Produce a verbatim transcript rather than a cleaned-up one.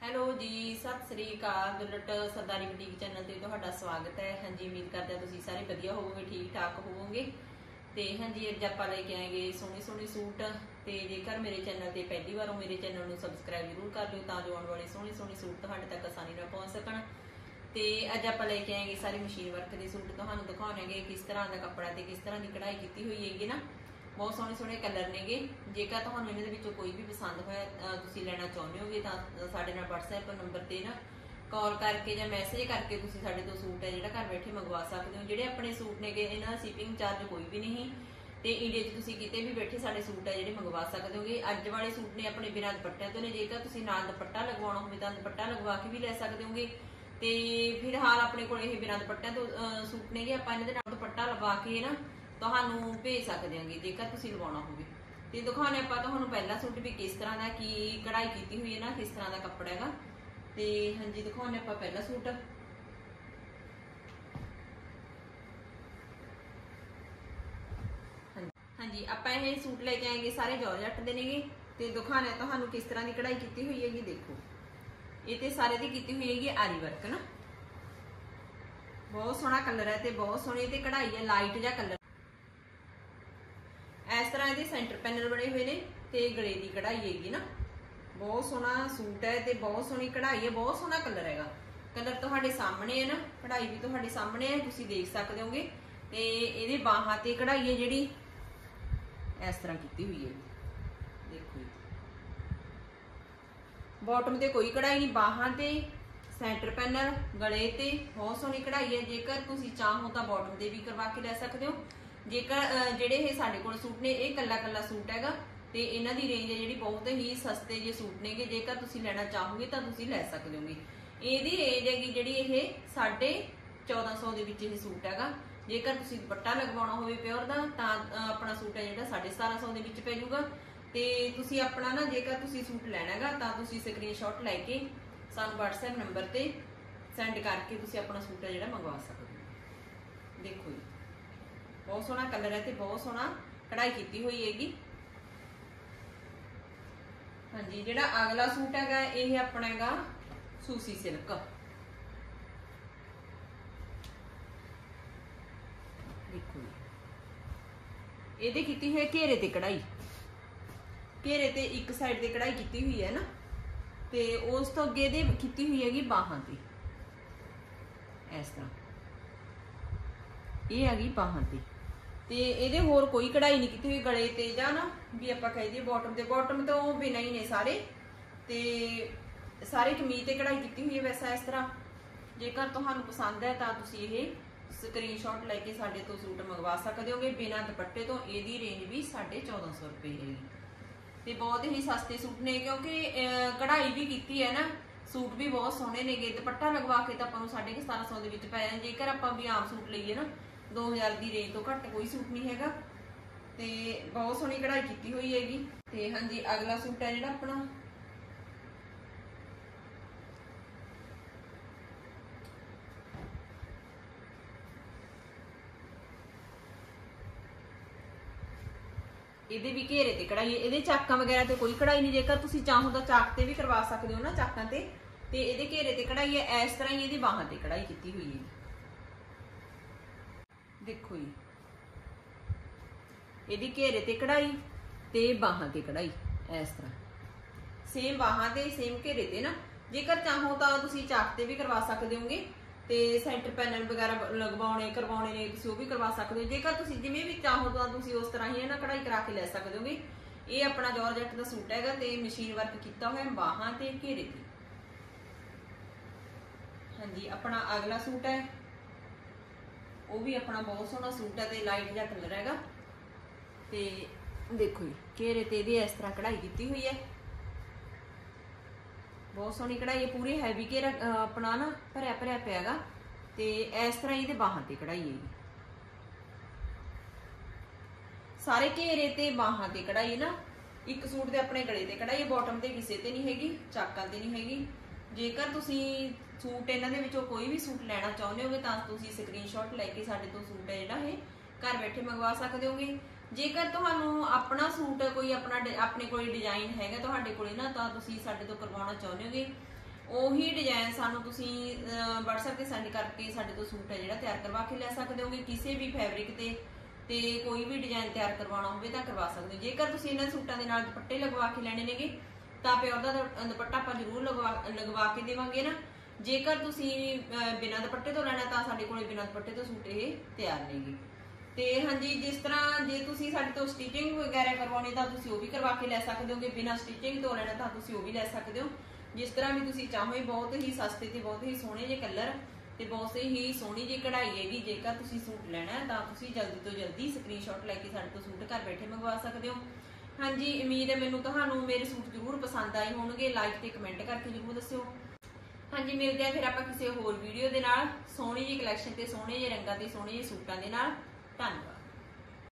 Hello ਜੀ, ਸਤਿ ਸ੍ਰੀ ਅਕਾਲ। ਦੁਲਟ ਸਰਦਾਰੀ boutique channel ਤੇ ਤੁਹਾਡਾ ਸਵਾਗਤ ਹੈ। ਹਾਂਜੀ, ਉਮੀਦ ਕਰਦੇ ਹਾਂ ਤੁਸੀਂ ਸਾਰੇ ਵਧੀਆ ਹੋਵੋਗੇ, ਠੀਕ ਠਾਕ ਹੋਵੋਗੇ। ਤੇ ਹਾਂਜੀ, ਅੱਜ ਆਪਾਂ ਲੈ ਕੇ ਆਏਗੇ ਸੋਹਣੇ ਸੋਹਣੇ ਸੂਟ। ਤੇ ਜੇਕਰ ਮੇਰੇ ਚੈਨਲ ਤੇ ਪਹਿਲੀ ਵਾਰ ਹੋ, ਮੇਰੇ ਚੈਨਲ ਨੂੰ ਸਬਸਕ੍ਰਾਈਬ ਜ਼ਰੂਰ ਕਰ ਲਿਓ ਤਾਂ ਜੋ ਆਉਣ ਵਾਲੇ ਸੋਹਣੇ ਸੋਹਣੇ ਸੂਟ ਤੁਹਾਡੇ ਤੱਕ ਆਸਾਨੀ ਨਾਲ ਪਹੁੰਚ ਸਕਣ। ਤੇ ਅੱਜ ਆਪਾਂ ਲੈ ਕੇ ਆਏਗੇ ਸਾਰੇ ਮਸ਼ੀਨ ਵਰਕ ਦੇ ਸੂਟ। ਤੁਹਾਨੂੰ ਦਿਖਾਉਣਗੇ ਕਿਸ ਤਰ੍ਹਾਂ ਦਾ ਕੱਪੜਾ ਤੇ ਕਿਸ ਤਰ੍ਹਾਂ ਦੀ ਕਢਾਈ ਕੀਤੀ ਹੋਈ ਹੈਗੀ ਨਾ। बहुत सोहने सोहने कलर नेगे। जेकर तुहानू इन्हां दे विचों कोई भी पसंद होया तुसीं लैना चाहुंदे होगे तां साडे नाल WhatsApp नंबर ते ना कॉल करके जां मैसेज करके तुसीं साडे तों सूट है जिहड़ा घर बैठे मंगवा सकदे हो। जिहड़े अपने सूट नेगे इन्हां दा शिपिंग चार्ज कोई भी नहीं ते इंडिया च तुसीं किते भी बैठे साडे सूट है जिहड़े मंगवा सकदे होगे। अज वाले सूट ने अपने बिना दुपट्टिਆਂ ਤੋਂ ने। जेकर तुसीं नाल दुपट्टा लगवाउणा होवे तां दुपट्टा लगवा के भी लै सकदे होगे। ते फिलहाल अपने कोल इह बिना दुपट्टिਆਂ ਤੋਂ सूट नेगे आपां इन्हां दे नाल दुपट्टा लगा के ना ਤੁਹਾਨੂੰ ਭੇਜ ਸਕਦੇ ਹਾਂਗੇ ਜੇਕਰ ਤੁਸੀਂ ਲਵਾਉਣਾ ਹੋਵੇ। ਤੇ ਦਿਖਾਉਣੇ ਆਪਾਂ ਤੁਹਾਨੂੰ ਪਹਿਲਾ ਸੂਟ ਵੀ ਕਿਸ ਤਰ੍ਹਾਂ ਦਾ ਕੀ ਕਢਾਈ ਕੀਤੀ ਹੋਈ ਹੈ ਨਾ, ਕਿਸ ਤਰ੍ਹਾਂ ਦਾ ਕੱਪੜਾ ਹੈਗਾ। ਤੇ ਹਾਂਜੀ, ਦਿਖਾਉਣੇ ਆਪਾਂ ਪਹਿਲਾ ਸੂਟ। ਹਾਂਜੀ, ਆਪਾਂ ਇਹ ਸੂਟ ਲੈ ਕੇ ਆਏਗੇ ਸਾਰੇ ਜਾਰਜਟ ਦੇ ਨੇਗੇ। ਤੇ ਦਿਖਾਉਣੇ ਤੁਹਾਨੂੰ ਕਿਸ ਤਰ੍ਹਾਂ ਦੀ ਕਢਾਈ ਕੀਤੀ ਹੋਈ ਹੈਗੀ। ਦੇਖੋ, ਇਹ ਤੇ ਸਾਰੇ ਦੀ ਕੀਤੀ ਹੋਈ ਹੈਗੀ ਆਰੀ ਵਰਕ ਨਾ। ਬਹੁਤ ਸੋਹਣਾ ਕਲਰ ਹੈ ਤੇ ਬਹੁਤ ਸੋਹਣੀ ਤੇ ਕਢਾਈ ਹੈ, ਲਾਈਟ ਜਿਹਾ ਕਲਰ। इस तरह ये सेंटर पैनल बने हुए ने ते गले की कढ़ाई हैगी ना। बहुत सोहना सूट है ते बहुत सोहनी कढ़ाई है, बहुत सोहना कलर हैगा। कलर तुहाडे सामने है ना, कढ़ाई भी तुहाडे सामने है, तुसीं देख सकदे होगे। ते इहदे बाहां ते कढ़ाई है जिहड़ी इस तरह कीती हुई है। देखो, बॉटम ते कोई कढ़ाई नहीं, बाहां ते सेंटर पैनल गले ते बहुत सोहनी कढ़ाई है। जेकर तुसीं चाहो तां बॉटम ते भी करवा के लै सकदे हो। जेकर ਜਿਹੜੇ ਇਹ ਸਾਡੇ ਕੋਲ ਸੂਟ ਨੇ ਇਹ ਕੱਲਾ ਕੱਲਾ ਸੂਟ ਹੈਗਾ ਤੇ ਇਹਨਾਂ ਦੀ ਰੇਂਜ ਹੈ ਜਿਹੜੀ ਬਹੁਤ ਹੀ ਸਸਤੇ ਜਿਹੇ ਸੂਟ ਨੇਗੇ। ਜੇਕਰ ਤੁਸੀਂ ਲੈਣਾ ਚਾਹੋਗੇ ਤਾਂ ਤੁਸੀਂ ਲੈ ਸਕਦੇ ਹੋਗੇ। ਇਹਦੀ ਰੇਂਜ ਹੈਗੀ ਜਿਹੜੀ ਇਹ ਸਾਢੇ ਚੌਦਾਂ ਸੌ ਦੇ ਵਿੱਚ ਇਹ ਸੂਟ ਹੈਗਾ। ਜੇਕਰ ਤੁਸੀਂ ਦੁਪੱਟਾ ਲਗਵਾਉਣਾ ਹੋਵੇ ਪਿਓਰ ਦਾ ਤਾਂ ਆਪਣਾ ਸੂਟ ਹੈ ਜਿਹੜਾ ਸਾਢੇ ਸਤਾਰਾਂ ਸੌ ਦੇ ਵਿੱਚ ਪੈ ਜਾਊਗਾ। ਤੇ ਤੁਸੀਂ ਆਪਣਾ ਨਾ ਜੇਕਰ ਤੁਸੀਂ ਸੂਟ ਲੈਣਾ ਹੈਗਾ ਤਾਂ ਤੁਸੀਂ ਸਕਰੀਨਸ਼ਾਟ ਲੈ ਕੇ ਸਾਨੂੰ WhatsApp ਨੰਬਰ ਤੇ ਸੈਂਡ ਕਰਕੇ ਤੁਸੀਂ ਆਪਣਾ ਸੂਟ ਹੈ ਜਿਹੜਾ ਮੰਗਵਾ ਸਕਦੇ ਹੋ। ਦੇਖੋ ਜੀ, बहुत सोहना कलर है ते बहुत सोहना कढ़ाई की हुई हैगी। हाँ जी, जिहड़ा अगला सूट हैगा यह अपना हैगा सूसी सिल्क। देखो, ये की हुई घेरे ते कढ़ाई, घेरे ते एक साइड ते कढ़ाई की हुई है ना। ते उस तो अगे दे की हुई हैगी बाहां ते इस तरह, ये हैगी बाहां ते। ਤੇ ਇਹਦੇ ਹੋਰ ਕੋਈ ਕਢਾਈ ਨਹੀਂ ਕੀਤੀ ਹੋਈ ਗਲੇ ਤੇ ਜਾਂ ਨਾ ਵੀ ਆਪਾਂ ਕਹਿ ਦਈਏ ਬॉटम ਤੇ। ਬॉटम ਤੋਂ ਬਿਨਾਂ ਹੀ ਨੇ ਸਾਰੇ ਤੇ ਸਾਰੇ ਕਮੀਜ਼ ਤੇ ਕਢਾਈ ਕੀਤੀ ਹੋਈ ਹੈ। ਵੈਸਾ ਇਸ ਤਰ੍ਹਾਂ ਜੇਕਰ ਤੁਹਾਨੂੰ ਪਸੰਦ ਹੈ ਤਾਂ ਤੁਸੀਂ ਇਹ ਸਕਰੀਨਸ਼ਾਟ ਲੈ ਕੇ ਸਾਡੇ ਤੋਂ ਸੂਟ ਮੰਗਵਾ ਸਕਦੇ ਹੋਗੇ ਬਿਨਾਂ ਦੁਪੱਟੇ ਤੋਂ। ਇਹਦੀ ਰੇਂਜ ਵੀ ਸਾਢੇ ਚੌਦਾਂ ਸੌ ਰੁਪਏ ਹੈਗੀ ਤੇ ਬਹੁਤ ਹੀ ਸਸਤੇ ਸੂਟ ਨੇ ਕਿਉਂਕਿ ਕਢਾਈ ਵੀ ਕੀਤੀ ਹੈ ਨਾ। ਸੂਟ ਵੀ ਬਹੁਤ ਸੋਹਣੇ ਨੇਗੇ। ਦੁਪੱਟਾ ਲਗਵਾ ਕੇ ਤਾਂ ਆਪਾਂ ਨੂੰ ਸਾਢੇ ਸਤਾਰਾਂ ਸੌ ਦੇ ਵਿੱਚ ਪੈ ਜਾਣ। ਜੇਕਰ ਆਪਾਂ ਵੀ ਆਮ ਸੂਟ ਲਈਏ ਨਾ दो हज़ार की रेंज तो घट कोई सूट नहीं हैगा। ते बहुत सोहनी कढ़ाई की हुई हैगी। ते हाँ जी, अगला सूट है जिहड़ा अपना ਇਹਦੇ ਵੀ घेरे ते कढ़ाई। ਇਹਦੇ ਚਾਕਾਂ वगैरह ते कोई कढ़ाई नहीं। जेकर तुसीं चाहो तो चाक ते भी करवा सकते हो ना, चाकां ते। ते ਇਹਦੇ घेरे ते कढ़ाई है। इस तरह ही ਇਹਦੀ ਬਾਹਾਂ ते कढ़ाई की हुई है। देखो जी, ਇਹਦੀ घेरे ते कढ़ाई ते बाहां ते कढ़ाई इस तरह सेम बाहां ते सेम घेरे ते ना। जेकर चाहो तो तुसीं चाक ते भी करवा सकते होगे ते सेंटर पैनल वगैरह लगवाने करवाने ने तुसीं वो भी करवा सकते हो। जेकर तुसीं जिवें भी चाहो तो तुसीं उस तरह ही ना कढ़ाई करा के लै सकते होगे। ये अपना जॉर्जेट दा सूट हैगा ते मशीन वर्क कीता होया बाहां ते घेरे ते। हाँ जी, अपना अगला सूट है वो भी अपना बहुत सोहना सूट है ते लाइट जिहा कलर हैगा। ते देखो जी, घेरे ते इहदी इस तरह कढ़ाई की हुई है। बहुत सोहनी कढ़ाई है, पूरी हैवी घेरा अपना ना भरिया भरिया पिया हैगा। ते इस तरह इहदे बाहां ते कढ़ाई है। सारे घेरे ते बाहां ते कढ़ाई ना। एक सूट दे अपने गले ते कढ़ाई, बॉटम ते किसी ते नहीं हैगी, चाकां ते नहीं हैगी। जेकर तुसीं सूट इन्हां दे विचों कोई भी सूट लेना चाहुंदे होगे तां तुसीं स्क्रीनशॉट लैके साडे तो सूट है जिहड़ा इह घर बैठे मंगवा सकदे होगे। जेकर तुहानूं अपना सूट कोई अपना अपने कोल डिजाइन हैगा तुहाडे कोल ना तां तुसीं साडे तो करवाउणा चाहुंदे होगे ਉਹੀ ਡਿਜ਼ਾਈਨ ਸਾਨੂੰ ਤੁਸੀਂ WhatsApp ਤੇ ਸੈਂਡ ਕਰਕੇ ਸਾਡੇ ਤੋਂ ਸੂਟ ਹੈ ਜਿਹੜਾ ਤਿਆਰ ਕਰਵਾ ਕੇ ਲੈ ਸਕਦੇ ਹੋਗੇ। ਕਿਸੇ ਵੀ ਫੈਬਰਿਕ ਤੇ ਤੇ ਕੋਈ ਵੀ ਡਿਜ਼ਾਈਨ ਤਿਆਰ ਕਰਵਾਉਣਾ ਹੋਵੇ ਤਾਂ ਕਰਵਾ ਸਕਦੇ ਹੋ। ਜੇਕਰ ਤੁਸੀਂ ਇਹਨਾਂ ਸੂਟਾਂ ਦੇ ਨਾਲ ਦੁਪੱਟੇ ਲਗਵਾ ਕੇ ਲੈਣੇ ਨੇਗੇ ਤਾਂ ਪਿਓਰ ਦਾ ਦੁਪੱਟਾ ਆਪਾਂ ਜ਼ਰੂਰ ਲਗਵਾ ਲਗਵਾ ਕੇ ਦੇਵਾਂਗੇ ਨਾ। ਜੇਕਰ ਤੁਸੀਂ ਬਿਨਾਂ ਦੁਪੱਟੇ ਤੋਂ ਲੈਣਾ ਤਾਂ ਸਾਡੇ ਕੋਲੇ ਬਿਨਾਂ ਦੁਪੱਟੇ ਤੋਂ ਸੂਟ ਇਹ ਤਿਆਰ ਨੇਗੇ। ਤੇ ਹਾਂਜੀ, ਜਿਸ ਤਰ੍ਹਾਂ ਜੇ ਤੁਸੀਂ ਸਾਡੇ ਤੋਂ ਸਟਿਚਿੰਗ ਵਗੈਰਾ ਕਰਵਾਉਣੀ ਤਾਂ ਤੁਸੀਂ ਉਹ ਵੀ ਕਰਵਾ ਕੇ ਲੈ ਸਕਦੇ ਹੋਗੇ। ਬਿਨਾਂ ਸਟਿਚਿੰਗ ਤੋਂ ਲੈਣਾ ਤਾਂ ਤੁਸੀਂ ਉਹ ਵੀ ਲੈ ਸਕਦੇ ਹੋ। ਜਿਸ ਤਰ੍ਹਾਂ ਵੀ ਤੁਸੀਂ ਚਾਹੋ। ਬਹੁਤ ਹੀ ਸਸਤੇ ਤੇ ਬਹੁਤ ਹੀ ਸੋਹਣੇ ਜਿਹੇ ਕਲਰ ਤੇ ਬਹੁਤ ਹੀ ਸੋਹਣੀ ਜਿਹੀ ਕਢਾਈ ਹੈਗੀ। ਜੇਕਰ ਤੁਸੀਂ ਸੂਟ ਲੈਣਾ ਹੈ ਤਾਂ ਤੁਸੀਂ ਜਲਦੀ ਤੋਂ ਜਲਦੀ ਸਕਰੀਨਸ਼ਾਟ ਲੈ ਕੇ ਸਾਡੇ ਤੋਂ ਸੂਟ ਘਰ ਬੈਠੇ ਮੰਗਵਾ ਸਕਦੇ ਹੋ। ਹਾਂਜੀ, ਉਮੀਦ ਹੈ ਮੈਨੂੰ ਤੁਹਾਨੂੰ ਮੇਰੇ ਸੂਟ ਜ਼ਰੂਰ ਪਸੰਦ ਆਏ ਹੋਣਗੇ। ਲਾਈਕ ਤੇ ਕਮੈਂਟ ਕਰਕੇ ਜ਼ਰੂਰ ਦੱਸਿਓ। ਹਾਂਜੀ, ਮਿਲਦੇ ਆ ਫਿਰ ਆਪਾਂ ਕਿਸੇ ਹੋਰ ਵੀਡੀਓ ਦੇ ਨਾਲ, ਸੋਹਣੀ ਜਿਹੀ ਕਲੈਕਸ਼ਨ ਤੇ ਸੋਹਣੇ ਜਿਹੇ ਰੰਗਾਂ ਤੇ ਸੋਹਣੇ ਜਿਹੇ ਸੂਟਾਂ ਦੇ ਨਾਲ। ਧੰਨਵਾਦ।